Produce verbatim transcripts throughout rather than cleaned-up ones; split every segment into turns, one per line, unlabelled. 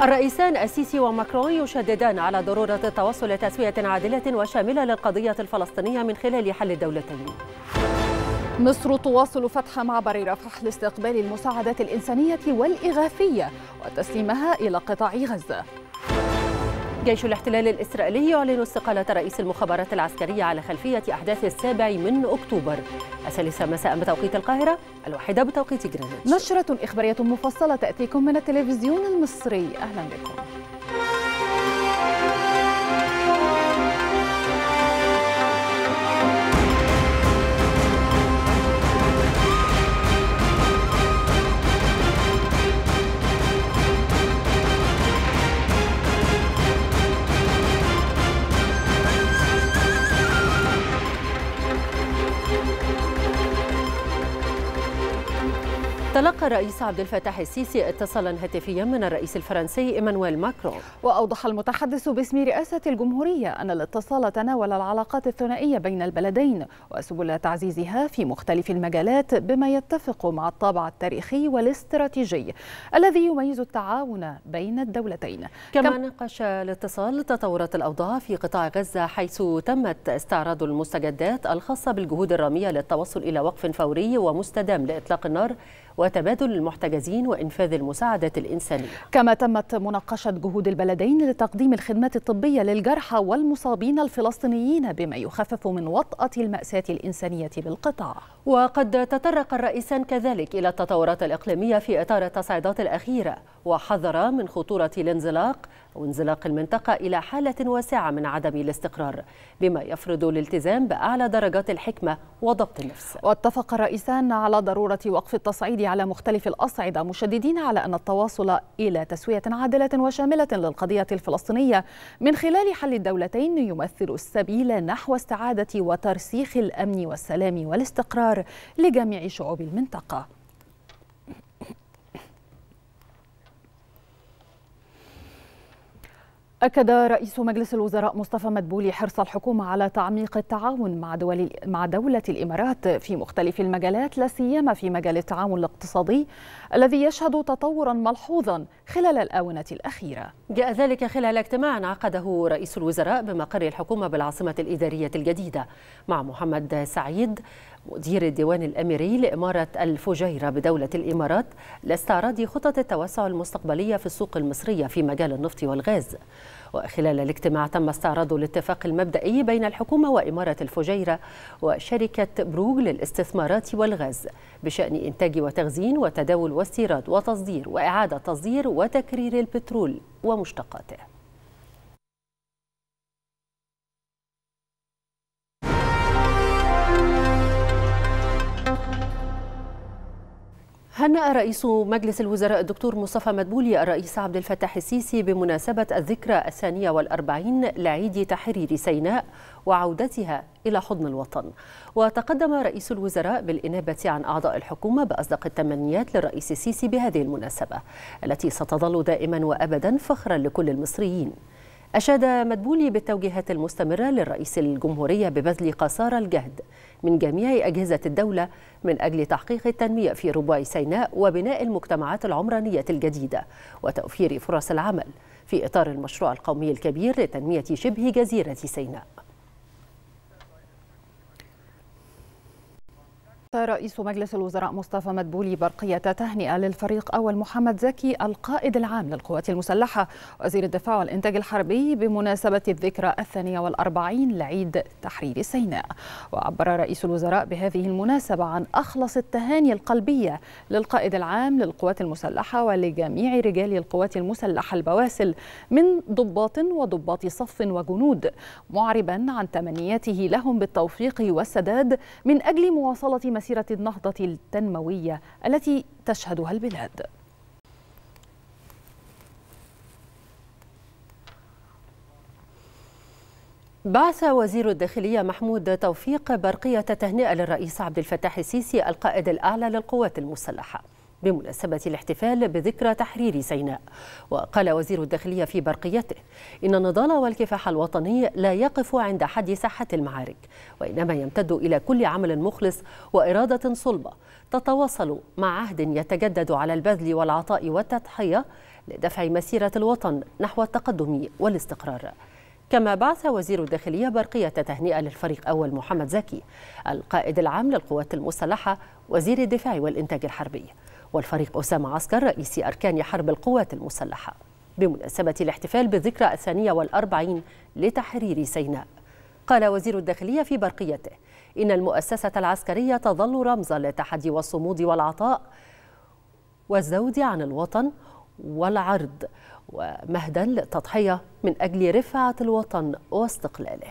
الرئيسان السيسي وماكرون يشددان على ضرورة التوصل لتسوية عادلة وشاملة للقضية الفلسطينية من خلال حل الدولتين.
مصر تواصل فتح معبر رفح لاستقبال المساعدات الإنسانية والإغاثية وتسليمها إلى قطاع غزة.
جيش الاحتلال الإسرائيلي يعلن استقالة رئيس المخابرات العسكرية على خلفية أحداث السابع من أكتوبر، الثالثة مساء بتوقيت القاهرة، الواحدة بتوقيت جرينتش.
نشرة إخبارية مفصلة تأتيكم من التلفزيون المصري، أهلا بكم.
تلقى الرئيس عبد الفتاح السيسي اتصالا هاتفيا من الرئيس الفرنسي إيمانويل ماكرون.
وأوضح المتحدث باسم رئاسة الجمهورية أن الاتصال تناول العلاقات الثنائية بين البلدين وسبل تعزيزها في مختلف المجالات بما يتفق مع الطابع التاريخي والاستراتيجي الذي يميز التعاون بين الدولتين.
كما كم... ناقش الاتصال تطورات الأوضاع في قطاع غزة، حيث تمت استعراض المستجدات الخاصة بالجهود الرامية للتوصل إلى وقف فوري ومستدام لإطلاق النار وتبادل المحتجزين وإنفاذ المساعدات الإنسانية.
كما تمت مناقشة جهود البلدين لتقديم الخدمات الطبية للجرحى والمصابين الفلسطينيين بما يخفف من وطأة المأساة الإنسانية بالقطاع.
وقد تطرق الرئيسان كذلك إلى التطورات الإقليمية في إطار التصعيدات الأخيرة، وحذر من خطورة الانزلاق أو انزلاق المنطقة إلى حالة واسعة من عدم الاستقرار، بما يفرض الالتزام بأعلى درجات الحكمة وضبط النفس.
واتفق الرئيسان على ضرورة وقف التصعيد على مختلف الأصعدة، مشددين على أن التواصل إلى تسوية عادلة وشاملة للقضية الفلسطينية من خلال حل الدولتين يمثل السبيل نحو استعادة وترسيخ الأمن والسلام والاستقرار لجميع شعوب المنطقة. أكد رئيس مجلس الوزراء مصطفى مدبولي حرص الحكومة على تعميق التعاون مع دول مع دولة الإمارات في مختلف المجالات، لا سيما في مجال التعاون الاقتصادي الذي يشهد تطورا ملحوظا خلال الآونة الأخيرة.
جاء ذلك خلال اجتماع عقده رئيس الوزراء بمقر الحكومة بالعاصمة الإدارية الجديدة مع محمد سعيد مدير الديوان الأميري لإمارة الفجيرة بدولة الإمارات لاستعراض خطط التوسع المستقبلية في السوق المصرية في مجال النفط والغاز. وخلال الاجتماع تم استعراض الاتفاق المبدئي بين الحكومة وإمارة الفجيرة وشركة بروج للاستثمارات والغاز بشأن إنتاج وتخزين وتداول واستيراد وتصدير وإعادة تصدير وتكرير البترول ومشتقاته. هنأ رئيس مجلس الوزراء الدكتور مصطفى مدبولي الرئيس عبد الفتاح السيسي بمناسبة الذكرى الثانية والأربعين لعيد تحرير سيناء وعودتها إلى حضن الوطن. وتقدم رئيس الوزراء بالإنابة عن أعضاء الحكومة بأصدق التمنيات للرئيس السيسي بهذه المناسبة التي ستظل دائما وأبدا فخرا لكل المصريين. أشاد مدبولي بالتوجيهات المستمرة للرئيس الجمهورية ببذل قصارى الجهد من جميع أجهزة الدولة من أجل تحقيق التنمية في ربوع سيناء وبناء المجتمعات العمرانية الجديدة وتوفير فرص العمل في إطار المشروع القومي الكبير لتنمية شبه جزيرة سيناء.
رئيس مجلس الوزراء مصطفى مدبولي برقية تهنئة للفريق أول محمد زكي القائد العام للقوات المسلحة وزير الدفاع والإنتاج الحربي بمناسبة الذكرى الثانية والأربعين لعيد تحرير سيناء. وعبر رئيس الوزراء بهذه المناسبة عن أخلص التهاني القلبية للقائد العام للقوات المسلحة ولجميع رجال القوات المسلحة البواسل من ضباط وضباط صف وجنود، معربا عن تمنياته لهم بالتوفيق والسداد من أجل مواصلة مسيرة النهضة التنموية التي تشهدها البلاد.
بعث وزير الداخلية محمود توفيق برقية تهنئة للرئيس عبد الفتاح السيسي القائد الأعلى للقوات المسلحة بمناسبة الاحتفال بذكرى تحرير سيناء. وقال وزير الداخلية في برقيته إن النضال والكفاح الوطني لا يقف عند حد ساحة المعارك، وإنما يمتد إلى كل عمل مخلص وإرادة صلبة تتواصل مع عهد يتجدد على البذل والعطاء والتضحية لدفع مسيرة الوطن نحو التقدم والاستقرار. كما بعث وزير الداخلية برقية تهنئة للفريق أول محمد زكي القائد العام للقوات المسلحة وزير الدفاع والإنتاج الحربي، والفريق أسامة عسكر رئيس أركان حرب القوات المسلحة بمناسبة الاحتفال بالذكرى الثانية والأربعين لتحرير سيناء. قال وزير الداخلية في برقيته إن المؤسسة العسكرية تظل رمزا للتحدي والصمود والعطاء والزود عن الوطن والعرض، ومهدا للتضحية من أجل رفعة الوطن واستقلاله.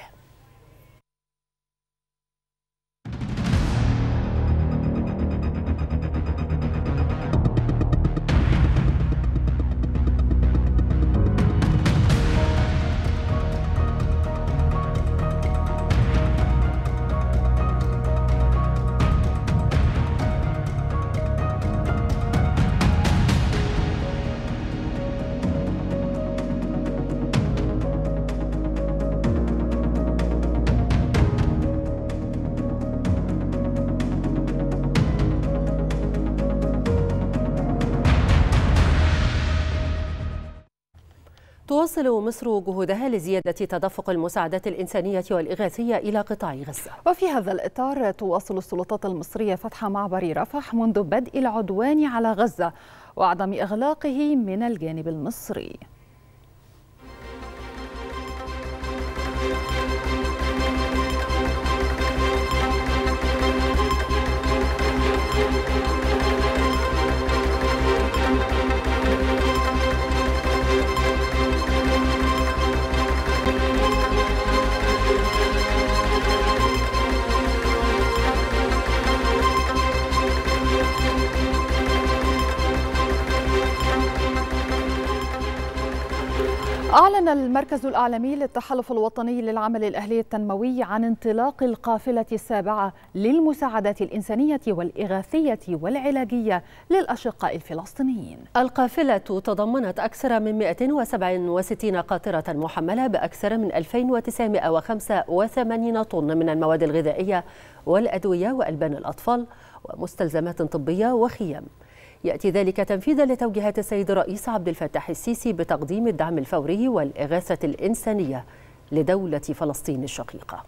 تواصل مصر جهودها لزيادة تدفق المساعدات الإنسانية والإغاثية إلى قطاع غزة.
وفي هذا الإطار تواصل السلطات المصرية فتح معبر رفح منذ بدء العدوان على غزة وعدم إغلاقه من الجانب المصري. أعلن المركز الأعلامي للتحالف الوطني للعمل الأهلي التنموي عن انطلاق القافلة السابعة للمساعدات الإنسانية والإغاثية والعلاجية للأشقاء الفلسطينيين.
القافلة تضمنت أكثر من مئة وسبعة وستين قاطرة محملة بأكثر من ألفين وتسعمئة وخمسة وثمانين طن من المواد الغذائية والأدوية وألبان الأطفال ومستلزمات طبية وخيام. يأتي ذلك تنفيذا لتوجيهات السيد الرئيس عبد الفتاح السيسي بتقديم الدعم الفوري والإغاثة الإنسانية لدولة فلسطين الشقيقة.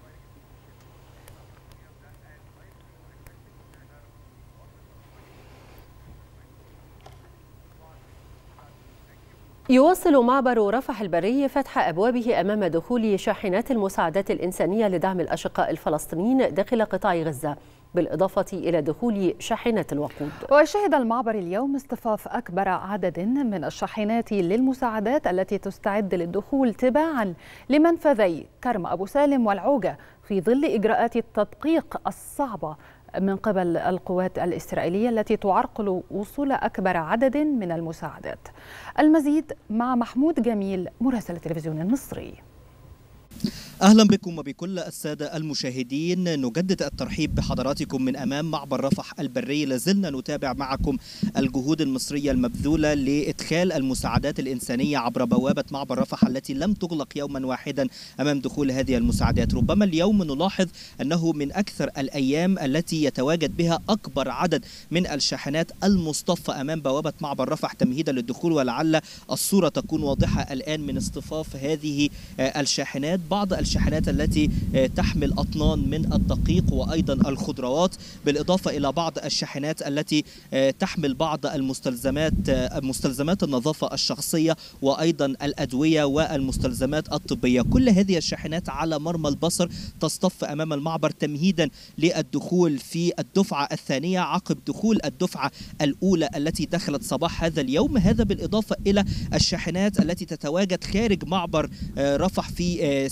يواصل معبر رفح البري فتح أبوابه أمام دخول شاحنات المساعدات الإنسانية لدعم الأشقاء الفلسطينيين داخل قطاع غزة، بالإضافة إلى دخول شاحنات الوقود.
وشهد المعبر اليوم اصطفاف أكبر عدد من الشاحنات للمساعدات التي تستعد للدخول تباعا لمنفذي كرم أبو سالم والعوجة في ظل إجراءات التدقيق الصعبة من قبل القوات الإسرائيلية التي تعرقل وصول أكبر عدد من المساعدات. المزيد مع محمود جميل مراسل التلفزيون المصري.
أهلا بكم وبكل السادة المشاهدين، نجدد الترحيب بحضراتكم من أمام معبر رفح البري. لازلنا نتابع معكم الجهود المصرية المبذولة لإدخال المساعدات الإنسانية عبر بوابة معبر رفح التي لم تغلق يوما واحدا أمام دخول هذه المساعدات. ربما اليوم نلاحظ أنه من أكثر الأيام التي يتواجد بها أكبر عدد من الشاحنات المصطفى أمام بوابة معبر رفح تمهيدا للدخول، ولعل الصورة تكون واضحة الآن من اصطفاف هذه الشاحنات. بعض الشاحنات التي تحمل أطنان من الدقيق وأيضا الخضروات، بالإضافة إلى بعض الشاحنات التي تحمل بعض المستلزمات مستلزمات النظافة الشخصية وأيضا الأدوية والمستلزمات الطبية. كل هذه الشاحنات على مرمى البصر تصطف أمام المعبر تمهيدا للدخول في الدفعة الثانية عقب دخول الدفعة الأولى التي دخلت صباح هذا اليوم. هذا بالإضافة إلى الشاحنات التي تتواجد خارج معبر رفح في ساحة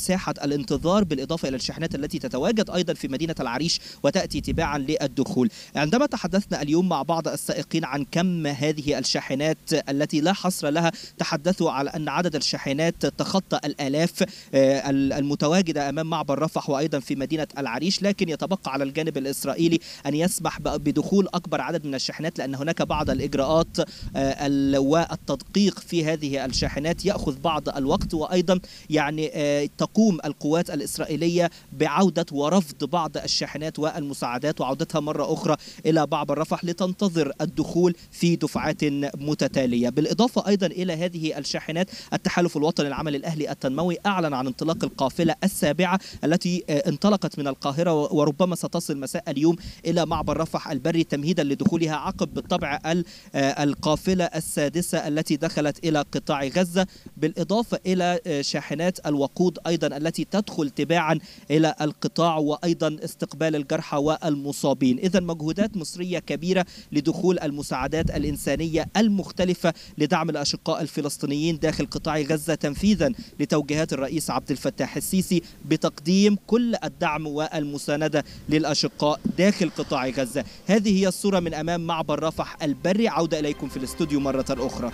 الانتظار، بالإضافة إلى الشاحنات التي تتواجد أيضا في مدينة العريش وتأتي تباعا للدخول. عندما تحدثنا اليوم مع بعض السائقين عن كم هذه الشاحنات التي لا حصر لها، تحدثوا على أن عدد الشاحنات تخطى الآلاف المتواجدة أمام معبر رفح وأيضا في مدينة العريش، لكن يتبقى على الجانب الإسرائيلي أن يسمح بدخول أكبر عدد من الشاحنات، لأن هناك بعض الإجراءات والتدقيق في هذه الشاحنات يأخذ بعض الوقت، وأيضا يعني تقوم القوات الإسرائيلية بعودة ورفض بعض الشاحنات والمساعدات وعودتها مرة أخرى إلى معبر رفح لتنتظر الدخول في دفعات متتالية. بالإضافة أيضا إلى هذه الشاحنات، التحالف الوطني العمل الأهلي التنموي أعلن عن انطلاق القافلة السابعة التي انطلقت من القاهرة وربما ستصل مساء اليوم إلى معبر رفح البري تمهيدا لدخولها عقب بالطبع القافلة السادسة التي دخلت إلى قطاع غزة، بالإضافة إلى شاحنات الوقود أيضا التي تدخل تباعا إلى القطاع وأيضا استقبال الجرحى والمصابين. إذا مجهودات مصرية كبيرة لدخول المساعدات الإنسانية المختلفة لدعم الأشقاء الفلسطينيين داخل قطاع غزة، تنفيذا لتوجيهات الرئيس عبد الفتاح السيسي بتقديم كل الدعم والمساندة للأشقاء داخل قطاع غزة. هذه هي الصورة من أمام معبر رفح البري. عودة إليكم في الاستوديو مرة أخرى.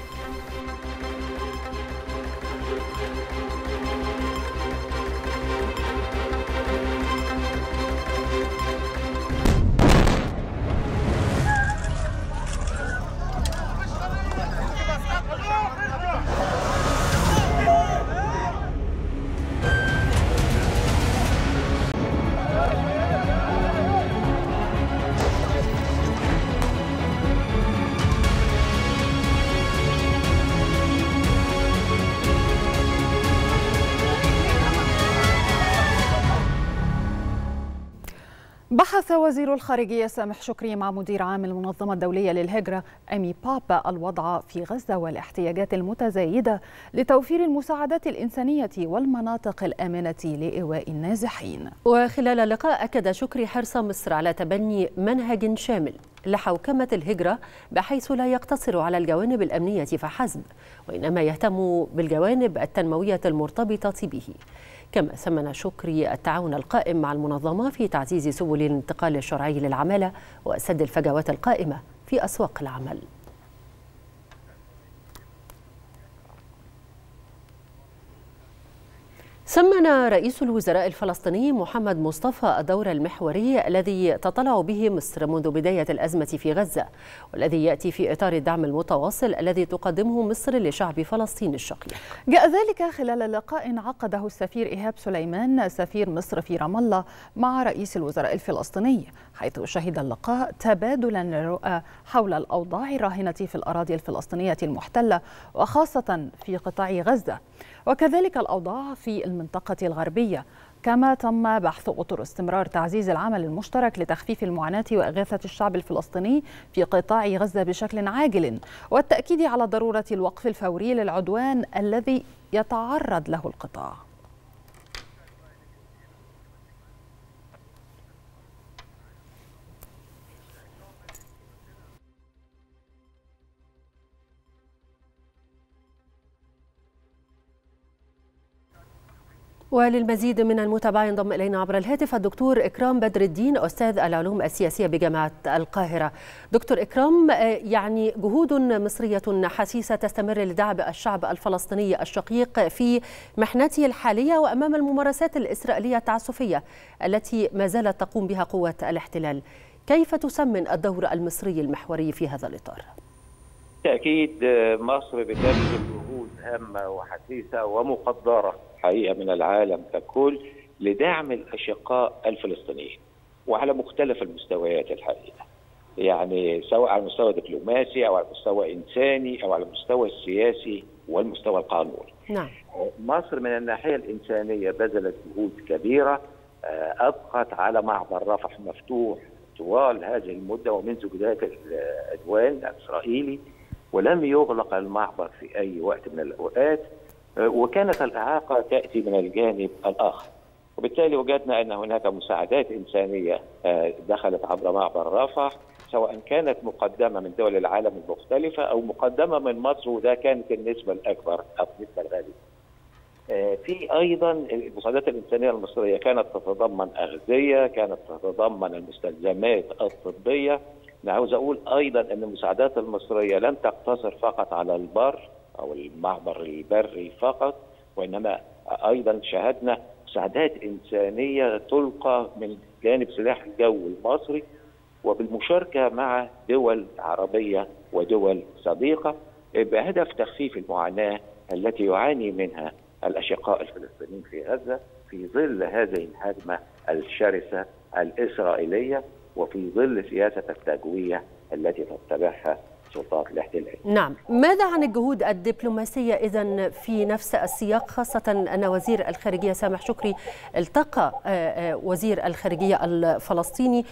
بحث وزير الخارجية سامح شكري مع مدير عام المنظمة الدولية للهجرة أمي بابا الوضع في غزة والاحتياجات المتزايدة لتوفير المساعدات الإنسانية والمناطق الآمنة لإيواء النازحين.
وخلال اللقاء أكد شكري حرص مصر على تبني منهج شامل لحوكمة الهجرة بحيث لا يقتصر على الجوانب الأمنية فحسب، وإنما يهتم بالجوانب التنموية المرتبطة به. كما ثمن شكري التعاون القائم مع المنظمة في تعزيز سبل الانتقال الشرعي للعمالة وسد الفجوات القائمة في أسواق العمل. ثمن رئيس الوزراء الفلسطيني محمد مصطفى الدور المحوري الذي تطلع به مصر منذ بداية الأزمة في غزة، والذي يأتي في إطار الدعم المتواصل الذي تقدمه مصر لشعب فلسطين الشقيق.
جاء ذلك خلال لقاء عقده السفير إيهاب سليمان سفير مصر في رام الله مع رئيس الوزراء الفلسطيني، حيث شهد اللقاء تبادلا للرؤى حول الأوضاع الراهنة في الأراضي الفلسطينية المحتلة وخاصة في قطاع غزة، وكذلك الأوضاع في المنطقة الغربية. كما تم بحث أطر استمرار تعزيز العمل المشترك لتخفيف المعاناة وإغاثة الشعب الفلسطيني في قطاع غزة بشكل عاجل، والتأكيد على ضرورة الوقف الفوري للعدوان الذي يتعرض له القطاع.
وللمزيد من المتابعة ينضم إلينا عبر الهاتف الدكتور إكرام بدر الدين أستاذ العلوم السياسية بجامعة القاهرة. دكتور إكرام، يعني جهود مصرية حثيثة تستمر لدعم الشعب الفلسطيني الشقيق في محنته الحالية وأمام الممارسات الإسرائيلية التعسفية التي ما زالت تقوم بها قوات الاحتلال. كيف تسمن الدور المصري المحوري في هذا الإطار؟
بالتأكيد مصر بتبذل جهود هامة وحثيثة ومقدرة حقيقة من العالم ككل لدعم الأشقاء الفلسطينيين وعلى مختلف المستويات الحقيقة، يعني سواء على المستوى الدبلوماسي أو على المستوى الإنساني أو على المستوى السياسي والمستوى القانوني.
نعم.
مصر من الناحية الإنسانية بذلت جهود كبيرة، أبقت على معبر رفح مفتوح طوال هذه المدة ومنذ بداية العدوان الإسرائيلي، ولم يغلق المعبر في أي وقت من الأوقات، وكانت الإعاقة تأتي من الجانب الآخر، وبالتالي وجدنا أن هناك مساعدات إنسانية دخلت عبر معبر رفح، سواء كانت مقدمة من دول العالم المختلفة أو مقدمة من مصر، وده كانت النسبة الأكبر أو النسبة الغالبة. في ايضا المساعدات الانسانيه المصريه كانت تتضمن اغذيه، كانت تتضمن المستلزمات الطبيه. انا عاوز اقول ايضا ان المساعدات المصريه لن تقتصر فقط على البر او المعبر البري فقط، وانما ايضا شاهدنا مساعدات انسانيه تلقى من جانب سلاح الجو المصري وبالمشاركه مع دول عربيه ودول صديقه بهدف تخفيف المعاناه التي يعاني منها الاشقاء الفلسطينيين في غزه في ظل هذه الهجمه الشرسه الاسرائيليه وفي ظل سياسه التجويع التي تتبعها سلطات الاحتلال.
نعم، ماذا عن الجهود الدبلوماسية إذن في نفس السياق، خاصة أن وزير الخارجية سامح شكري التقى وزير الخارجية الفلسطيني،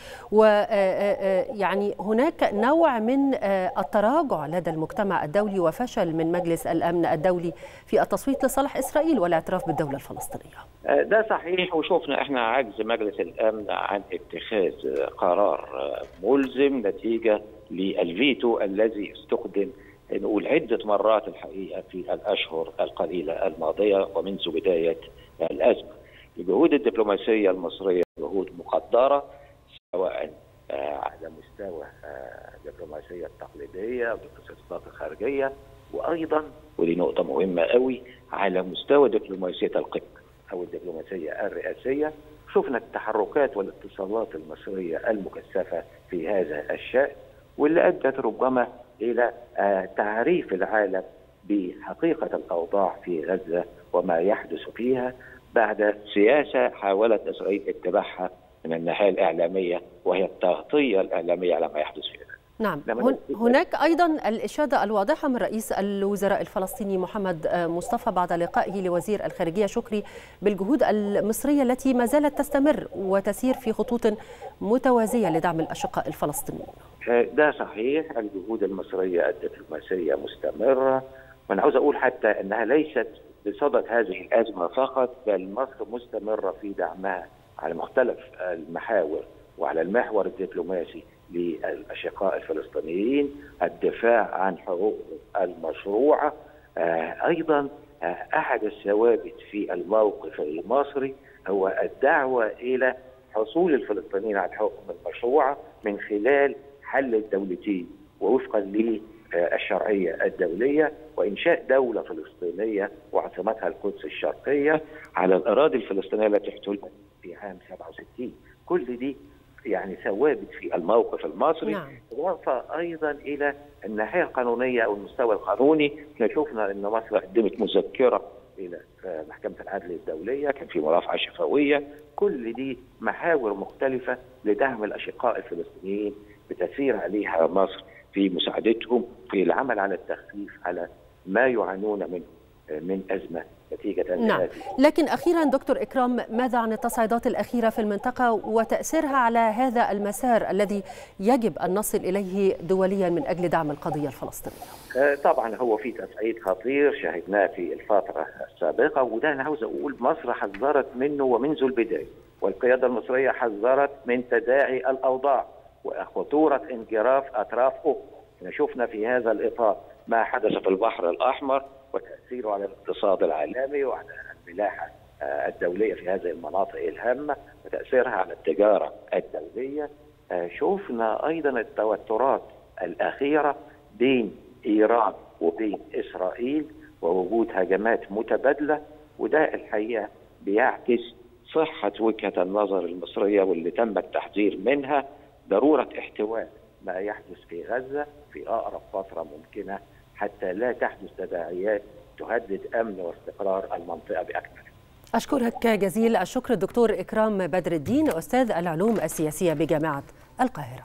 ويعني هناك نوع من التراجع لدى المجتمع الدولي وفشل من مجلس الأمن الدولي في التصويت لصالح إسرائيل والاعتراف بالدولة الفلسطينية.
ده صحيح، وشوفنا احنا عجز مجلس الأمن عن اتخاذ قرار ملزم نتيجة للفيتو الذي استخدم نقول عدة مرات الحقيقة في الأشهر القليلة الماضية ومنذ بداية الأزمة. الجهود الدبلوماسية المصرية جهود مقدرة، سواء على مستوى الدبلوماسية التقليدية والسياسات الخارجية، وأيضا ودي نقطة مهمة قوي على مستوى دبلوماسية القمة أو الدبلوماسية الرئاسية. شفنا التحركات والاتصالات المصرية المكثفة في هذا الشأن، واللي أدت ربما إلى تعريف العالم بحقيقة الأوضاع في غزة وما يحدث فيها بعد سياسة حاولت إسرائيل اتباعها من الناحية الإعلامية، وهي التغطية الإعلامية على ما يحدث في غزة.
نعم، هناك أيضا الإشادة الواضحة من رئيس الوزراء الفلسطيني محمد مصطفى بعد لقائه لوزير الخارجية شكري بالجهود المصرية التي ما زالت تستمر وتسير في خطوط متوازية لدعم الأشقاء الفلسطينيين.
ده صحيح، الجهود المصرية الدبلوماسية مستمرة، وأنا عاوز أقول حتى أنها ليست بصدد هذه الأزمة فقط، بل مصر مستمرة في دعمها على مختلف المحاور وعلى المحور الدبلوماسي للأشقاء الفلسطينيين، الدفاع عن حقوقهم المشروعة. آه أيضا آه أحد الثوابت في الموقف المصري هو الدعوة إلى حصول الفلسطينيين على حقوقهم المشروعة من خلال حل الدولتين ووفقا للشرعية الدولية، وإنشاء دولة فلسطينية وعاصمتها القدس الشرقية على الأراضي الفلسطينية التي احتلت في عام سبعة وستين. كل دي يعني ثوابت في الموقف المصري.
نعم.
إضافة أيضا إلى الناحية القانونية أو المستوى القانوني، احنا شفنا أن مصر قدمت مذكرة إلى محكمة العدل الدولية، كان في مرافعة شفوية. كل دي محاور مختلفة لدعم الأشقاء الفلسطينيين بتسير عليها مصر في مساعدتهم في العمل على التخفيف على ما يعانون منه من أزمة نتيجة.
نعم، لكن أخيرا دكتور إكرام، ماذا عن التصعيدات الأخيرة في المنطقة وتأثيرها على هذا المسار الذي يجب أن نصل إليه دوليا من أجل دعم القضية الفلسطينية؟
طبعا هو في تصعيد خطير شاهدناه في الفترة السابقة، وده أنا عاوز أقول مصر حذرت منه ومنذ البداية، والقيادة المصرية حذرت من تداعي الأوضاع وخطورة انجراف أطراف أخرى. شفنا في هذا الإطار ما حدث في البحر الأحمر وتأثيره على الاقتصاد العالمي وعلى الملاحة الدولية في هذه المناطق الهامة وتأثيرها على التجارة الدولية. شفنا أيضا التوترات الأخيرة بين إيران وبين إسرائيل ووجود هجمات متبادلة، وده الحقيقة بيعكس صحة وجهة النظر المصرية واللي تم التحذير منها، ضرورة احتواء ما يحدث في غزة في أقرب فترة ممكنة حتى لا تحدث تداعيات تهدد أمن واستقرار المنطقة بأكملها.
أشكرك جزيل الشكر الدكتور إكرام بدر الدين، أستاذ العلوم السياسية بجامعة القاهرة.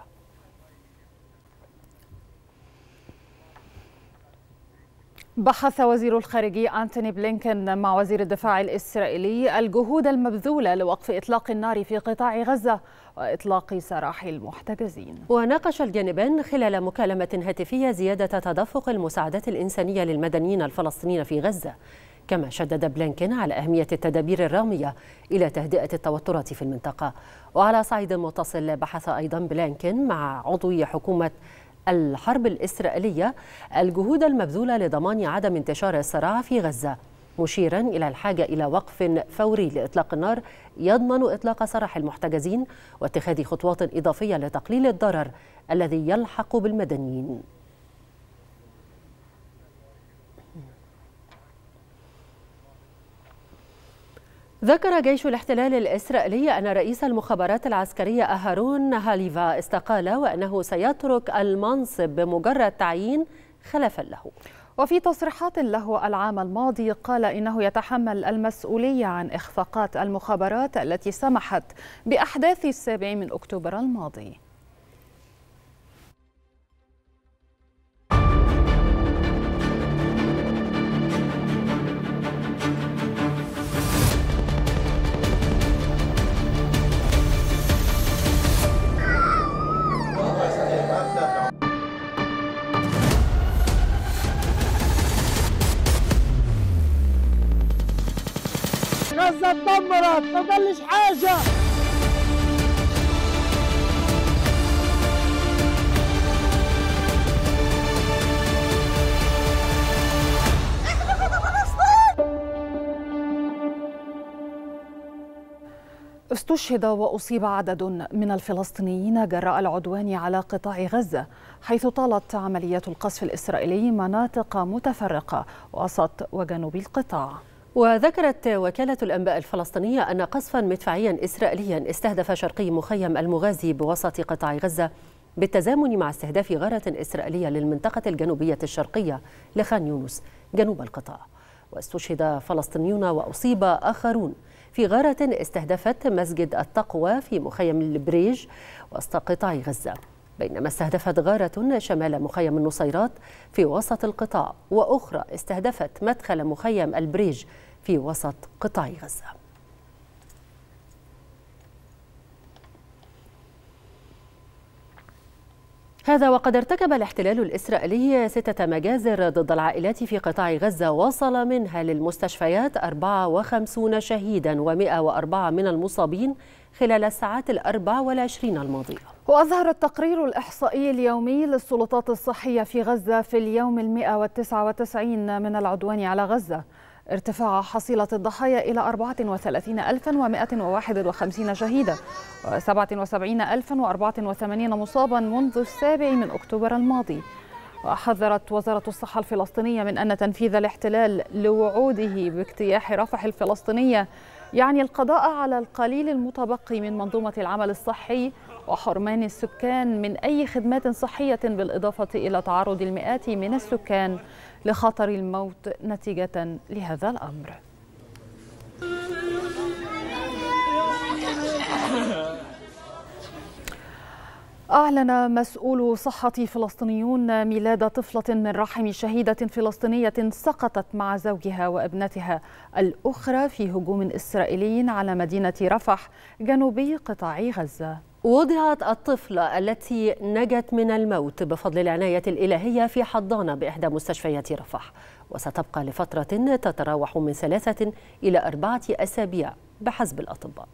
بحث وزير الخارجية أنتوني بلينكن مع وزير الدفاع الإسرائيلي الجهود المبذولة لوقف إطلاق النار في قطاع غزة وإطلاق سراح المحتجزين.
وناقش الجانبان خلال مكالمة هاتفية زيادة تدفق المساعدات الإنسانية للمدنيين الفلسطينيين في غزة، كما شدد بلينكن على أهمية التدابير الرامية إلى تهدئة التوترات في المنطقة. وعلى صعيد متصل بحث أيضا بلينكن مع عضوي حكومة الحرب الإسرائيلية الجهود المبذولة لضمان عدم انتشار الصراع في غزة، مشيرا إلى الحاجة إلى وقف فوري لإطلاق النار يضمن إطلاق سراح المحتجزين واتخاذ خطوات إضافية لتقليل الضرر الذي يلحق بالمدنيين. ذكر جيش الاحتلال الإسرائيلي أن رئيس المخابرات العسكرية أهارون هاليفا استقال وأنه سيترك المنصب بمجرد تعيين خلفا له.
وفي تصريحات له العام الماضي قال إنه يتحمل المسؤولية عن إخفاقات المخابرات التي سمحت بأحداث السابع من أكتوبر الماضي.
غزة اتدمرت، ما ضلش حاجة.
استشهد وأصيب عدد من الفلسطينيين جراء العدوان على قطاع غزة، حيث طالت عمليات القصف الإسرائيلي مناطق متفرقة وسط وجنوب القطاع.
وذكرت وكالة الأنباء الفلسطينية أن قصفا مدفعيا إسرائيليا استهدف شرقي مخيم المغازي بوسط قطاع غزة بالتزامن مع استهداف غارة إسرائيلية للمنطقة الجنوبية الشرقية لخان يونس جنوب القطاع. واستشهد فلسطينيون وأصيب آخرون في غارة استهدفت مسجد التقوى في مخيم البريج وسط قطاع غزة، بينما استهدفت غارة شمال مخيم النصيرات في وسط القطاع، وأخرى استهدفت مدخل مخيم البريج في وسط قطاع غزة. هذا وقد ارتكب الاحتلال الإسرائيلي ستة مجازر ضد العائلات في قطاع غزة وصل منها للمستشفيات أربعة وخمسين شهيدا ومئة وأربعة من المصابين خلال الساعات الأربع والعشرين الماضية.
وأظهر التقرير الإحصائي اليومي للسلطات الصحية في غزة في اليوم المئة وتسعة وتسعين من العدوان على غزة ارتفاع حصيلة الضحايا إلى أربعة وثلاثين ألفا ومئة وواحد وخمسين شهيدا وسبعة وسبعين ألفا وأربعة وثمانين مصابا منذ السابع من أكتوبر الماضي. وحذرت وزارة الصحة الفلسطينية من أن تنفيذ الاحتلال لوعوده باجتياح رفح الفلسطينية يعني القضاء على القليل المتبقي من منظومة العمل الصحي وحرمان السكان من أي خدمات صحية، بالإضافة إلى تعرض المئات من السكان لخطر الموت نتيجة لهذا الأمر. أعلن مسؤول صحة فلسطينيون ميلاد طفلة من رحم شهيدة فلسطينية سقطت مع زوجها وابنتها الأخرى في هجوم إسرائيلي على مدينة رفح جنوبي قطاع غزة.
وضعت الطفلة التي نجت من الموت بفضل العناية الإلهية في حضانة بإحدى مستشفيات رفح، وستبقى لفترة تتراوح من ثلاثة إلى أربعة أسابيع بحسب الأطباء.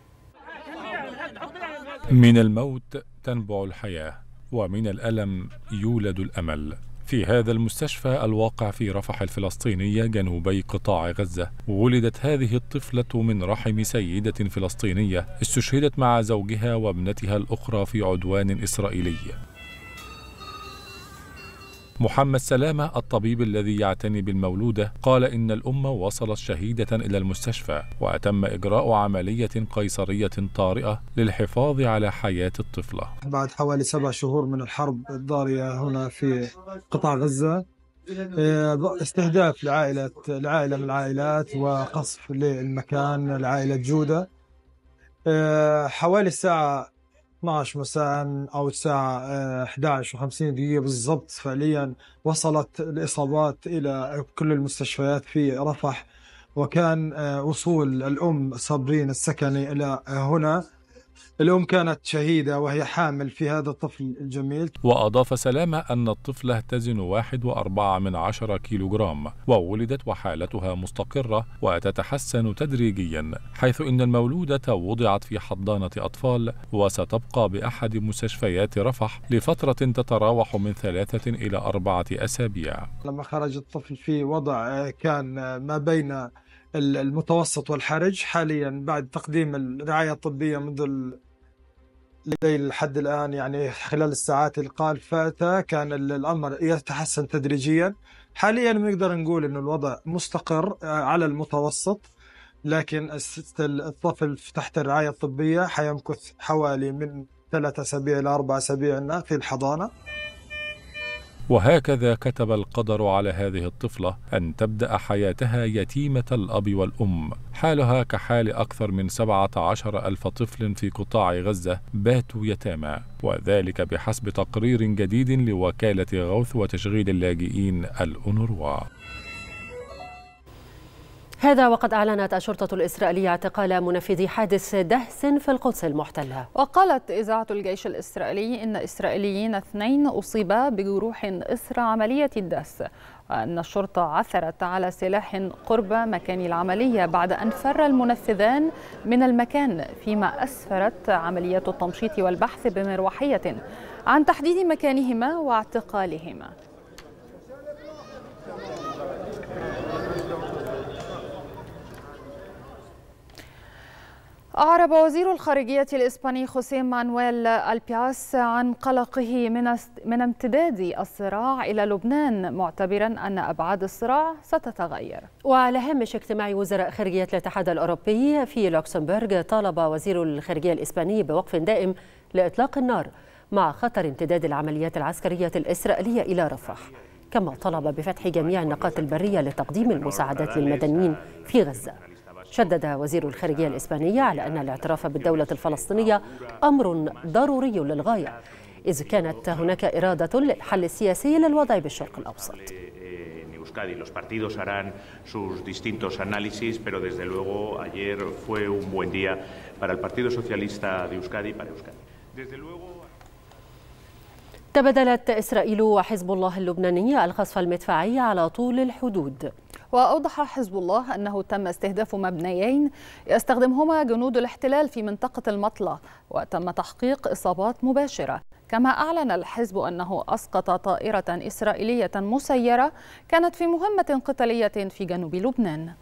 من الموت تنبع الحياة، ومن الألم يولد الأمل. في هذا المستشفى الواقع في رفح الفلسطينية جنوبي قطاع غزة ولدت هذه الطفلة من رحم سيدة فلسطينية استشهدت مع زوجها وابنتها الأخرى في عدوان إسرائيلي. محمد سلامة الطبيب الذي يعتني بالمولودة قال إن الأم وصلت شهيدة إلى المستشفى وتم إجراء عملية قيصرية طارئة للحفاظ على حياة الطفلة.
بعد حوالي سبع شهور من الحرب الضارية هنا في قطاع غزة، استهداف لعائلة العائلة من العائلات وقصف للمكان لعائلة جودة حوالي الساعة اثنتي عشرة مساء أو الساعة أحد عشر وخمسين دقيقة بالضبط فعليا وصلت الإصابات إلى كل المستشفيات في رفح، وكان وصول الأم صابرين السكني إلى هنا الأم كانت شهيدة وهي حامل في هذا الطفل الجميل.
وأضاف سلامة أن الطفلة تزن واحد وأربعة من عشرة كيلوغرام، وولدت وحالتها مستقرة وتتحسن تدريجيا، حيث إن المولودة وضعت في حضانة أطفال وستبقى بأحد مستشفيات رفح لفترة تتراوح من ثلاثة إلى أربعة أسابيع.
لما خرج الطفل في وضع كان ما بين المتوسط والحرج، حاليا بعد تقديم الرعاية الطبية منذ لحد الآن يعني خلال الساعات القالفة كان الأمر يتحسن تدريجيا. حاليا نقدر نقول إنه الوضع مستقر على المتوسط، لكن الطفل تحت الرعاية الطبية حيمكث حوالي من ثلاثة أسابيع إلى أربع أسابيع في الحضانة.
وهكذا كتب القدر على هذه الطفلة أن تبدأ حياتها يتيمة الأب والأم، حالها كحال أكثر من سبعة عشر ألف طفل في قطاع غزة باتوا يتامى، وذلك بحسب تقرير جديد لوكالة غوث وتشغيل اللاجئين الأونروا.
هذا وقد أعلنت الشرطة الإسرائيلية اعتقال منفذي حادث دهس في القدس المحتلة.
وقالت إذاعة الجيش الإسرائيلي إن إسرائيليين اثنين أصيبا بجروح إثر عملية الدهس، وأن الشرطة عثرت على سلاح قرب مكان العملية بعد أن فر المنفذان من المكان، فيما أسفرت عمليات التمشيط والبحث بمروحية عن تحديد مكانهما واعتقالهما. أعرب وزير الخارجية الإسباني خوسيه مانويل البياس عن قلقه من من امتداد الصراع إلى لبنان، معتبرا أن أبعاد الصراع ستتغير.
وعلى هامش اجتماع وزراء خارجية الاتحاد الأوروبي في لوكسمبورغ، طالب وزير الخارجية الإسباني بوقف دائم لإطلاق النار مع خطر امتداد العمليات العسكرية الإسرائيلية إلى رفح، كما طلب بفتح جميع النقاط البرية لتقديم المساعدات للمدنيين في غزة. شدد وزير الخارجية الإسبانية على أن الاعتراف بالدولة الفلسطينية أمر ضروري للغاية، إذ كانت هناك إرادة للحل السياسي للوضع بالشرق الأوسط.
Euskadi. Los partidos harán sus distintos análisis, pero desde luego ayer fue un buen día para el Partido Socialista de Euskadi y para Euskadi. Desde luego.
تبادلت إسرائيل وحزب الله اللبناني القصف المدفعي على طول الحدود.
وأوضح حزب الله أنه تم استهداف مبنيين يستخدمهما جنود الاحتلال في منطقة المطلة، وتم تحقيق إصابات مباشرة. كما أعلن الحزب أنه أسقط طائرة إسرائيلية مسيرة كانت في مهمة قتالية في جنوب لبنان.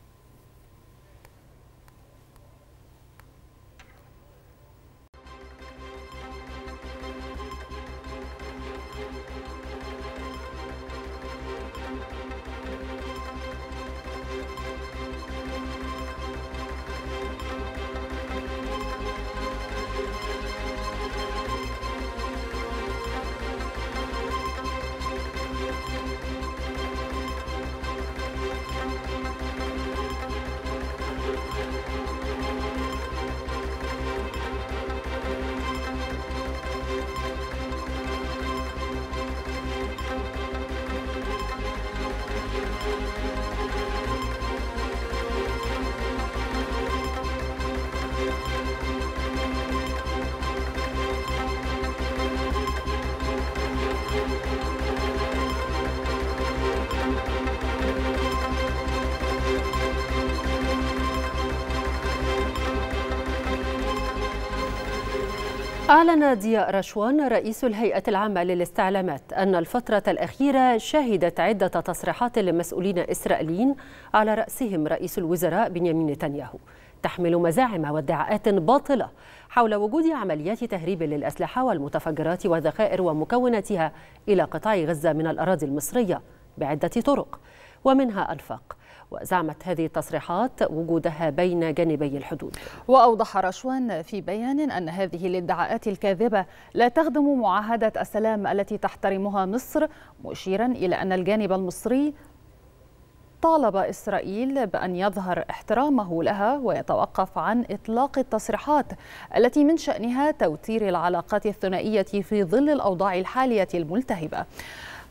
أعلن ضياء رشوان رئيس الهيئة العامة للاستعلامات أن الفترة الأخيرة شهدت عدة تصريحات لمسؤولين إسرائيليين على رأسهم رئيس الوزراء بنيامين نتنياهو تحمل مزاعم وادعاءات باطلة حول وجود عمليات تهريب للأسلحة والمتفجرات والذخائر ومكوناتها إلى قطاع غزة من الأراضي المصرية بعدة طرق ومنها أنفاق. وزعمت هذه التصريحات وجودها بين جانبي الحدود.
وأوضح رشوان في بيان أن هذه الادعاءات الكاذبة لا تخدم معاهدة السلام التي تحترمها مصر، مشيرا إلى أن الجانب المصري طالب إسرائيل بأن يظهر احترامه لها ويتوقف عن إطلاق التصريحات التي من شأنها توتير العلاقات الثنائية في ظل الأوضاع الحالية الملتهبة.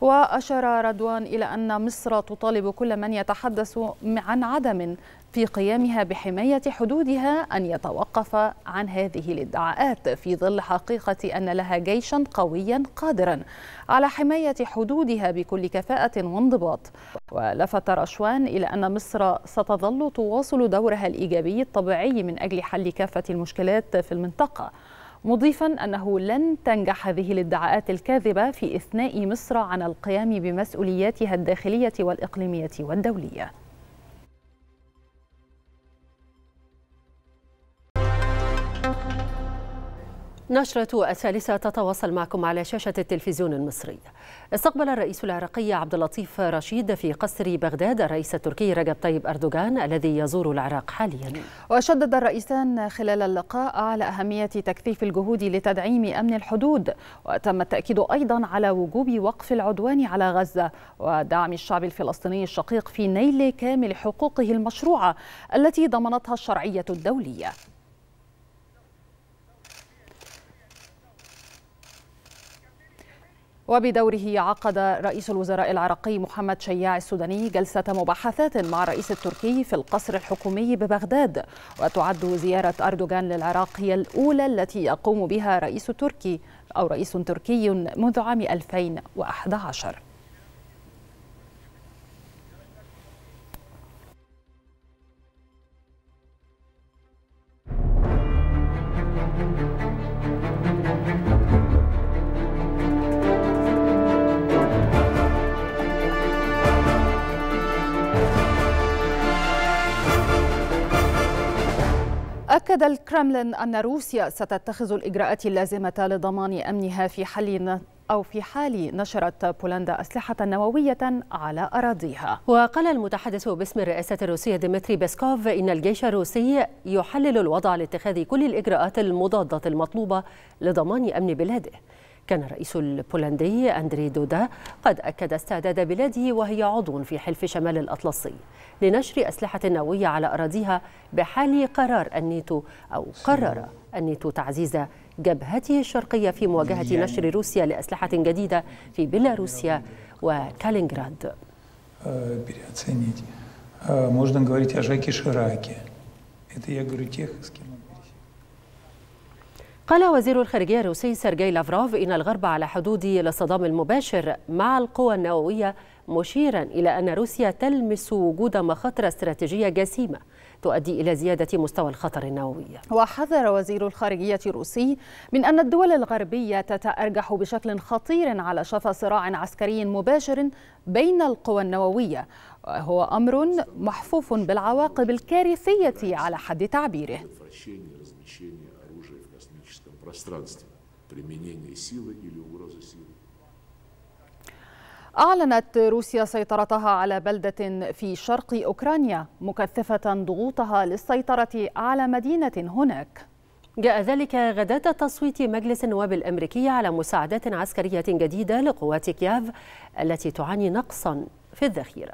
وأشار رضوان إلى أن مصر تطالب كل من يتحدث عن عدم في قيامها بحماية حدودها أن يتوقف عن هذه الادعاءات في ظل حقيقة أن لها جيشا قويا قادرا على حماية حدودها بكل كفاءة وانضباط. ولفت رشوان إلى أن مصر ستظل تواصل دورها الإيجابي الطبيعي من أجل حل كافة المشكلات في المنطقة، مضيفا أنه لن تنجح هذه الادعاءات الكاذبة في إثناء مصر عن القيام بمسؤولياتها الداخلية والإقليمية والدولية.
نشرة الثالثة تتواصل معكم على شاشة التلفزيون المصري. استقبل الرئيس العراقي عبد اللطيف رشيد في قصر بغداد الرئيس التركي رجب طيب أردوغان الذي يزور العراق حاليا.
وشدد الرئيسان خلال اللقاء على أهمية تكثيف الجهود لتدعيم أمن الحدود، وتم التأكيد أيضا على وجوب وقف العدوان على غزة ودعم الشعب الفلسطيني الشقيق في نيل كامل حقوقه المشروعة التي ضمنتها الشرعية الدولية. وبدوره عقد رئيس الوزراء العراقي محمد شياع السوداني جلسة مباحثات مع الرئيس التركي في القصر الحكومي ببغداد. وتعد زيارة أردوغان للعراق هي الأولى التي يقوم بها رئيس تركي أو رئيس تركي منذ عام ألفين وأحد عشر. أكد الكرملين أن روسيا ستتخذ الإجراءات اللازمة لضمان أمنها في حال أو في حال نشرت بولندا أسلحة نووية على أراضيها.
وقال المتحدث باسم الرئاسة الروسية ديمتري بيسكوف إن الجيش الروسي يحلل الوضع لاتخاذ كل الإجراءات المضادة المطلوبة لضمان أمن بلاده. كان الرئيس البولندي أندري دودا قد أكد استعداد بلاده وهي عضو في حلف شمال الأطلسي لنشر أسلحة نووية على أراضيها بحال قرار الناتو أو قرر الناتو تعزيز جبهته الشرقية في مواجهة نشر روسيا لأسلحة جديدة في بيلاروسيا وكالينغراد. قال وزير الخارجية الروسي سيرجي لافروف إن الغرب على حدود الاصطدام المباشر مع القوى النووية، مشيرا إلى أن روسيا تلمس وجود مخاطر استراتيجية جسيمة تؤدي إلى زيادة مستوى الخطر النووي.
وحذر وزير الخارجية الروسي من أن الدول الغربية تتأرجح بشكل خطير على شفا صراع عسكري مباشر بين القوى النووية، وهو أمر محفوف بالعواقب الكارثية على حد تعبيره. أعلنت روسيا سيطرتها على بلدة في شرق أوكرانيا، مكثفة ضغوطها للسيطرة على مدينة هناك.
جاء ذلك غداة تصويت مجلس النواب الأمريكي على مساعدات عسكرية جديدة لقوات كييف التي تعاني نقصا في الذخيرة.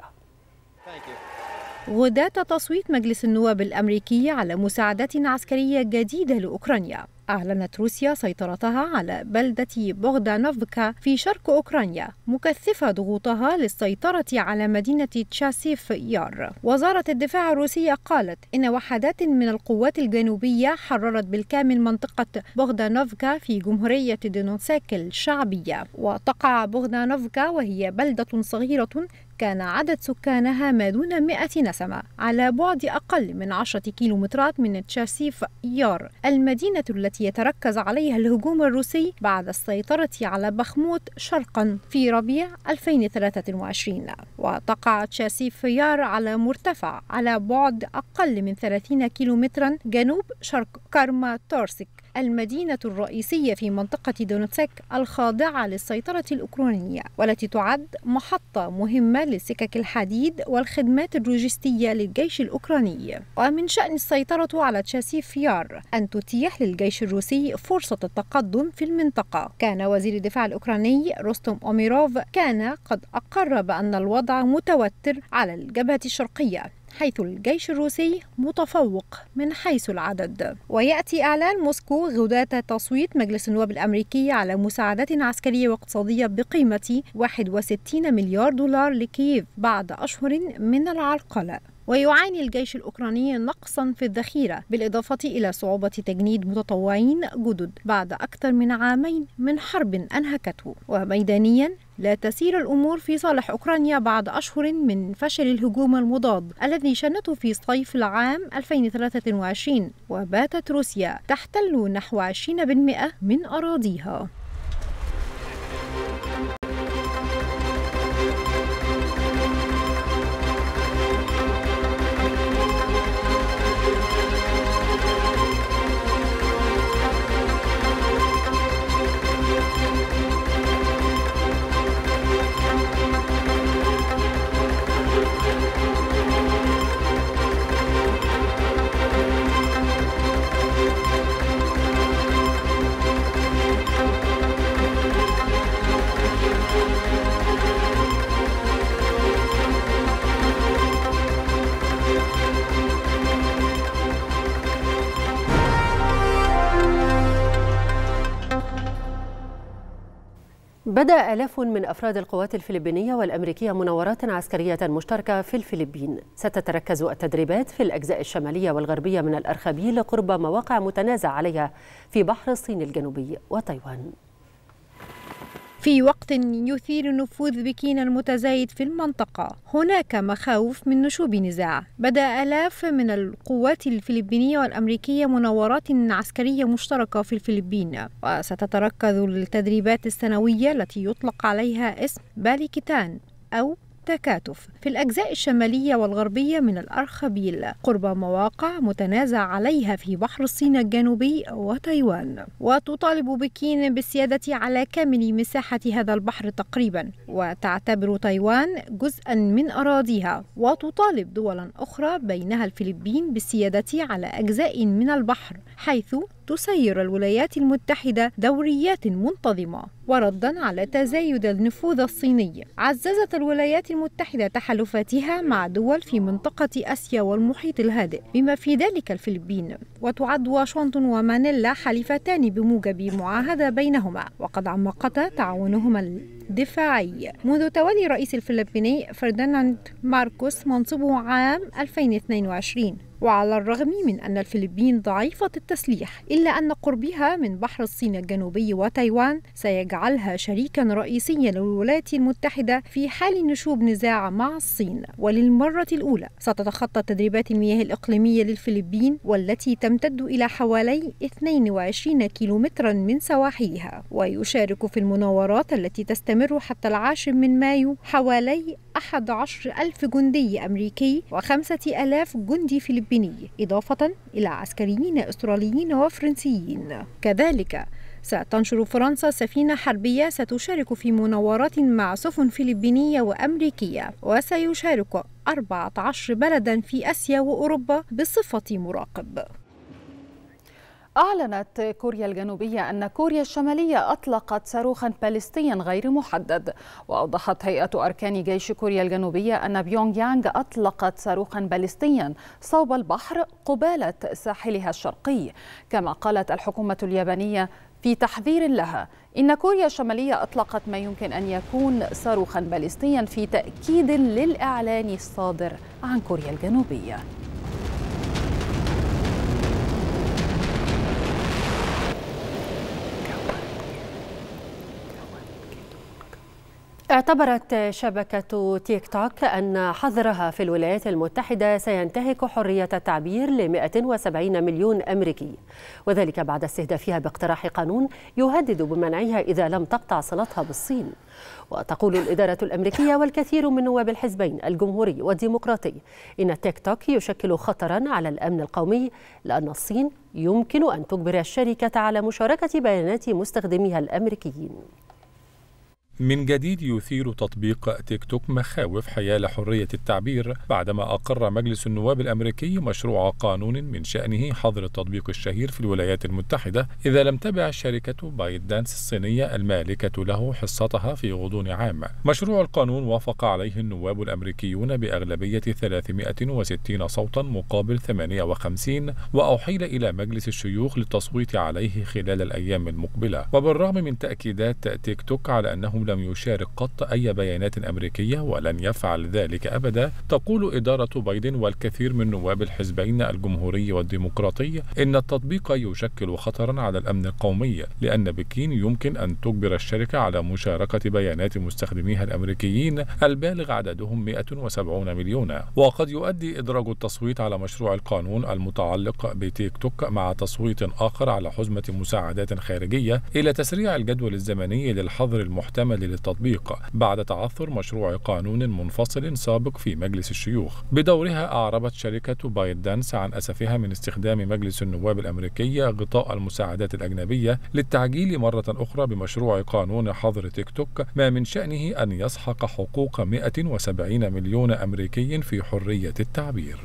غداة تصويت مجلس النواب الأمريكي على مساعدات عسكرية جديدة لأوكرانيا، أعلنت روسيا سيطرتها على بلدة بوغدانوفكا في شرق أوكرانيا، مكثفة ضغوطها للسيطرة على مدينة تشاسيف يار. وزارة الدفاع الروسية قالت إن وحدات من القوات الجنوبية حررت بالكامل منطقة بوغدانوفكا في جمهورية دونيتسك الشعبية. وتقع بوغدانوفكا وهي بلدة صغيرة كان عدد سكانها ما دون مئة نسمة، على بعد أقل من عشرة كيلومترات من تشاسيف يار، المدينة التي يتركز عليها الهجوم الروسي بعد السيطرة على بخموت شرقا في ربيع ألفين وثلاثة وعشرين. وتقع تشاسيف يار على مرتفع على بعد أقل من ثلاثين كيلومترا جنوب شرق كراماتورسك، المدينة الرئيسية في منطقة دونيتسك الخاضعة للسيطرة الأوكرانية، والتي تعد محطة مهمة لسكك الحديد والخدمات اللوجستية للجيش الأوكراني. ومن شأن السيطرة على تشاسيف يار أن تتيح للجيش الروسي فرصة التقدم في المنطقة. كان وزير الدفاع الأوكراني روستوم أوميروف كان قد أقر بأن الوضع متوتر على الجبهة الشرقية، حيث الجيش الروسي متفوق من حيث العدد. ويأتي إعلان موسكو غداة تصويت مجلس النواب الأمريكي على مساعدات عسكرية واقتصادية بقيمة واحد وستين مليار دولار لكييف بعد أشهر من العرقلة. ويعاني الجيش الأوكراني نقصا في الذخيرة بالإضافة إلى صعوبة تجنيد متطوعين جدد بعد أكثر من عامين من حرب أنهكته. وميدانيا لا تسير الأمور في صالح أوكرانيا بعد أشهر من فشل الهجوم المضاد الذي شنته في صيف العام ألفين وثلاثة وعشرين، وباتت روسيا تحتل نحو عشرين بالمئة من أراضيها.
بدأ آلاف من أفراد القوات الفلبينية والأمريكية مناورات عسكرية مشتركة في الفلبين. ستتركز التدريبات في الأجزاء الشمالية والغربية من الأرخبيل قرب مواقع متنازع عليها في بحر الصين الجنوبي وتايوان.
في وقت يثير نفوذ بكين المتزايد في المنطقة، هناك مخاوف من نشوب نزاع. بدأ آلاف من القوات الفلبينية والأمريكية مناورات عسكرية مشتركة في الفلبين، وستتركز التدريبات السنوية التي يطلق عليها اسم باليكيتان أو تكاتف في الأجزاء الشمالية والغربية من الأرخبيل قرب مواقع متنازع عليها في بحر الصين الجنوبي وتايوان. وتطالب بكين بالسيادة على كامل مساحة هذا البحر تقريبا، وتعتبر تايوان جزءا من أراضيها، وتطالب دولا أخرى بينها الفلبين بالسيادة على أجزاء من البحر، حيث تسير الولايات المتحدة دوريات منتظمة. وردا على تزايد النفوذ الصيني، عززت الولايات المتحدة تحالفاتها مع دول في منطقة آسيا والمحيط الهادئ بما في ذلك الفلبين، وتعد واشنطن ومانيلا حليفتان بموجب معاهدة بينهما، وقد عمقتا تعاونهما الدفاعي منذ تولي رئيس الفلبيني فرديناند ماركوس منصبه عام ألفين واثنين وعشرين. وعلى الرغم من أن الفلبين ضعيفة التسليح، إلا أن قربها من بحر الصين الجنوبي وتايوان سيجعلها شريكا رئيسيا للولايات المتحدة في حال نشوب نزاع مع الصين. وللمرة الأولى ستتخطى تدريبات المياه الإقليمية للفلبين والتي تمتد إلى حوالي اثنين وعشرين كيلومترا من سواحلها. ويشارك في المناورات التي تستمر حتى العاشر من مايو حوالي أحد عشر ألف جندي أمريكي وخمسة آلاف جندي فلبيني، إضافة إلى عسكريين أستراليين وفرنسيين. كذلك ستنشر فرنسا سفينة حربية ستشارك في مناورات مع سفن فلبينية وأمريكية، وسيشارك أربعة عشر بلدا في آسيا وأوروبا بصفة مراقب.
أعلنت كوريا الجنوبية أن كوريا الشمالية أطلقت صاروخا باليستيا غير محدد. وأوضحت هيئة أركان جيش كوريا الجنوبية أن بيونغ يانغ أطلقت صاروخا باليستيا صوب البحر قبالة ساحلها الشرقي. كما قالت الحكومة اليابانية في تحذير لها إن كوريا الشمالية أطلقت ما يمكن أن يكون صاروخا باليستيا في تأكيد للإعلان الصادر عن كوريا الجنوبية.
اعتبرت شبكة تيك توك أن حظرها في الولايات المتحدة سينتهك حرية التعبير ل مئة وسبعين مليون أمريكي، وذلك بعد استهدافها باقتراح قانون يهدد بمنعها إذا لم تقطع صلتها بالصين. وتقول الإدارة الأمريكية والكثير من نواب الحزبين الجمهوري والديمقراطي إن تيك توك يشكل خطرا على الأمن القومي، لأن الصين يمكن أن تجبر الشركة على مشاركة بيانات مستخدميها الأمريكيين.
من جديد يثير تطبيق تيك توك مخاوف حيال حرية التعبير بعدما أقر مجلس النواب الأمريكي مشروع قانون من شأنه حظر التطبيق الشهير في الولايات المتحدة إذا لم تبع شركة بايت دانس الصينية المالكة له حصتها في غضون عام. مشروع القانون وافق عليه النواب الأمريكيون بأغلبية ثلاثمائة وستين صوتا مقابل ثمانية وخمسين، وأحيل إلى مجلس الشيوخ للتصويت عليه خلال الأيام المقبلة. وبالرغم من تأكيدات تيك توك على أنه لم يشارك قط أي بيانات أمريكية ولن يفعل ذلك أبدا، تقول إدارة بايدن والكثير من نواب الحزبين الجمهوري والديمقراطي إن التطبيق يشكل خطرا على الأمن القومي، لأن بكين يمكن أن تجبر الشركة على مشاركة بيانات مستخدميها الأمريكيين البالغ عددهم مئة وسبعين مليون. وقد يؤدي إدراج التصويت على مشروع القانون المتعلق بتيك توك مع تصويت آخر على حزمة مساعدات خارجية إلى تسريع الجدول الزمني للحظر المحتمل للتطبيق بعد تعثر مشروع قانون منفصل سابق في مجلس الشيوخ. بدورها أعربت شركة بايت دانس عن أسفها من استخدام مجلس النواب الأمريكي غطاء المساعدات الأجنبية للتعجيل مرة أخرى بمشروع قانون حظر تيك توك، ما من شأنه أن يسحق حقوق مئة وسبعين مليون أمريكي في حرية التعبير.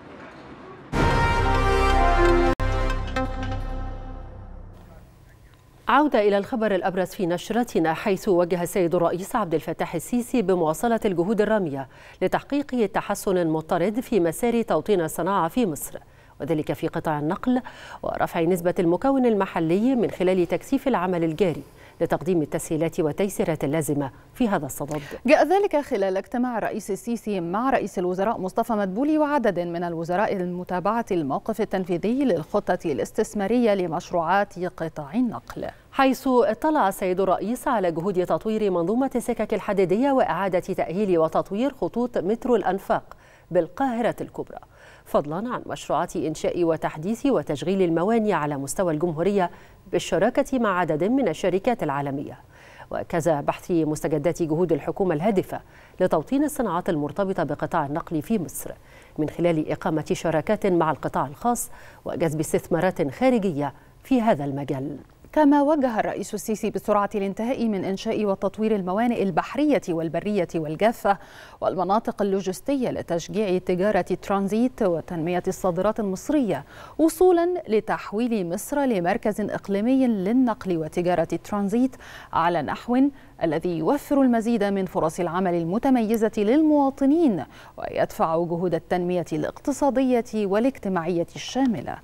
عودة إلى الخبر الأبرز في نشرتنا، حيث وجه السيد الرئيس عبد الفتاح السيسي بمواصلة الجهود الرامية لتحقيق تحسن مضطرد في مسار توطين الصناعة في مصر، وذلك في قطاع النقل ورفع نسبة المكون المحلي من خلال تكثيف العمل الجاري لتقديم التسهيلات والتيسيرات اللازمة في هذا الصدد.
جاء ذلك خلال اجتماع الرئيس السيسي مع رئيس الوزراء مصطفى مدبولي وعدد من الوزراء لمتابعة الموقف التنفيذي للخطة الاستثمارية لمشروعات قطاع النقل،
حيث اطلع السيد الرئيس على جهود تطوير منظومة السكك الحديدية وإعادة تأهيل وتطوير خطوط مترو الأنفاق بالقاهرة الكبرى، فضلا عن مشروعات إنشاء وتحديث وتشغيل الموانئ على مستوى الجمهورية بالشراكة مع عدد من الشركات العالمية، وكذا بحث مستجدات جهود الحكومة الهادفة لتوطين الصناعات المرتبطة بقطاع النقل في مصر من خلال إقامة شراكات مع القطاع الخاص وجذب استثمارات خارجية في هذا المجال.
كما وجه الرئيس السيسي بسرعة الانتهاء من إنشاء وتطوير الموانئ البحرية والبرية والجافة والمناطق اللوجستية لتشجيع تجارة الترانزيت وتنمية الصادرات المصرية، وصولا لتحويل مصر لمركز إقليمي للنقل وتجارة الترانزيت على نحو الذي يوفر المزيد من فرص العمل المتميزة للمواطنين ويدفع جهود التنمية الاقتصادية والاجتماعية الشاملة.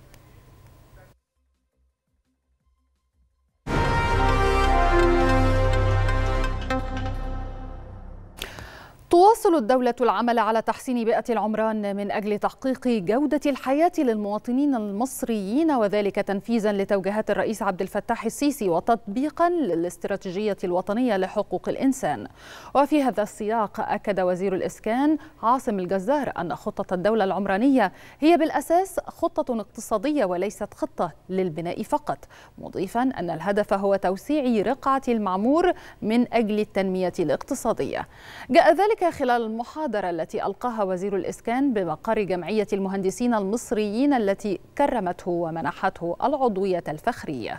تواصل الدولة العمل على تحسين بيئة العمران من أجل تحقيق جودة الحياة للمواطنين المصريين، وذلك تنفيذا لتوجيهات الرئيس عبد الفتاح السيسي وتطبيقا للاستراتيجية الوطنية لحقوق الإنسان. وفي هذا السياق أكد وزير الإسكان عاصم الجزار أن خطة الدولة العمرانية هي بالأساس خطة اقتصادية وليست خطة للبناء فقط، مضيفا أن الهدف هو توسيع رقعة المعمور من أجل التنمية الاقتصادية. جاء ذلك خلال المحاضرة التي ألقاها وزير الإسكان بمقر جمعية المهندسين المصريين التي كرمته ومنحته العضوية الفخرية.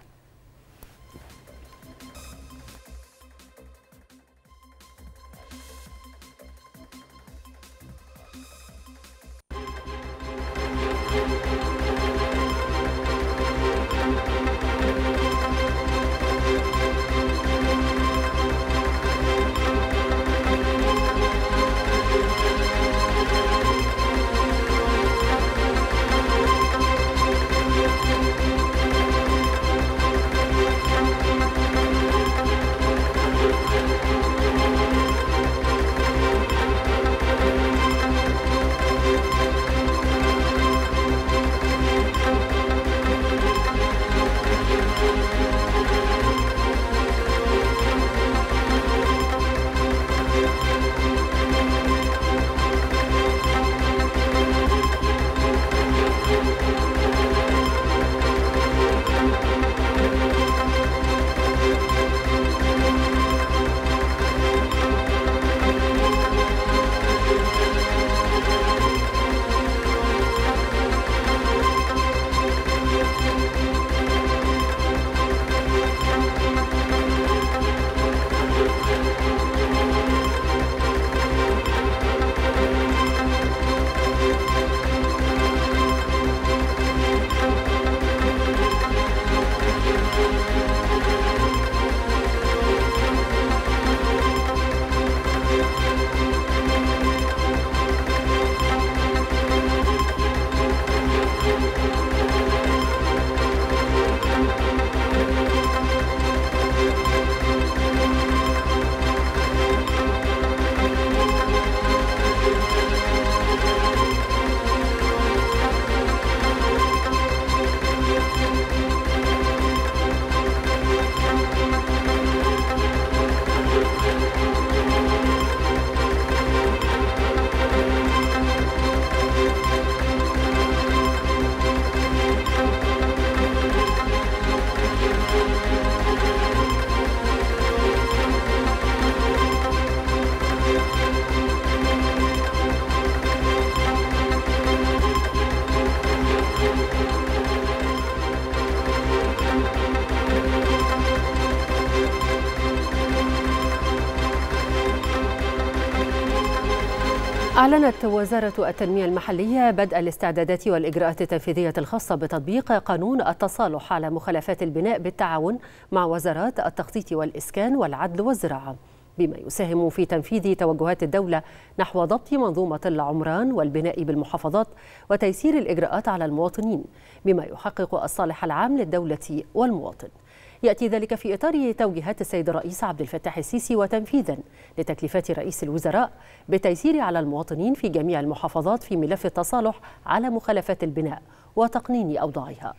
أعلنت وزارة التنمية المحلية بدء الاستعدادات والإجراءات التنفيذية الخاصة بتطبيق قانون التصالح على مخالفات البناء بالتعاون مع وزارات التخطيط والإسكان والعدل والزراعة، بما يساهم في تنفيذ توجهات الدولة نحو ضبط منظومة العمران والبناء بالمحافظات وتيسير الإجراءات على المواطنين، بما يحقق الصالح العام للدولة والمواطن. يأتي ذلك في إطار توجيهات السيد الرئيس عبد الفتاح السيسي وتنفيذا لتكليفات رئيس الوزراء بالتيسير على المواطنين في جميع المحافظات في ملف التصالح على مخالفات البناء وتقنين أوضاعها.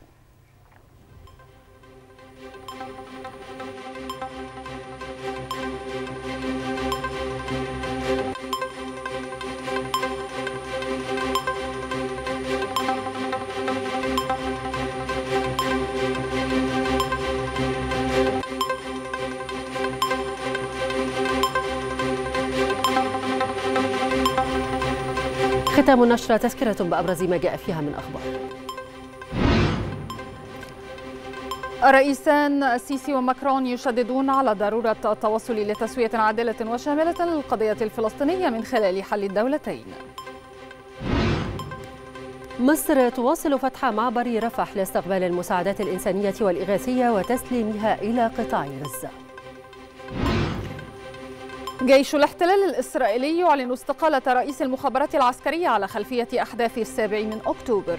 ختام النشرة تذكرة بأبرز ما جاء فيها من أخبار.
الرئيسان السيسي وماكرون يشددون على ضرورة التوصل لتسوية عادلة وشاملة للقضية الفلسطينية من خلال حل الدولتين.
مصر تواصل فتح معبر رفح لاستقبال المساعدات الإنسانية والإغاثية وتسليمها إلى قطاع غزة.
جيش الاحتلال الإسرائيلي يعلن استقالة رئيس المخابرات العسكرية على خلفية أحداث السابع من أكتوبر.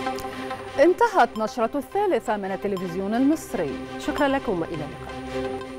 انتهت نشرة الثالثة من التلفزيون المصري.
شكرا لكم وإلى اللقاء.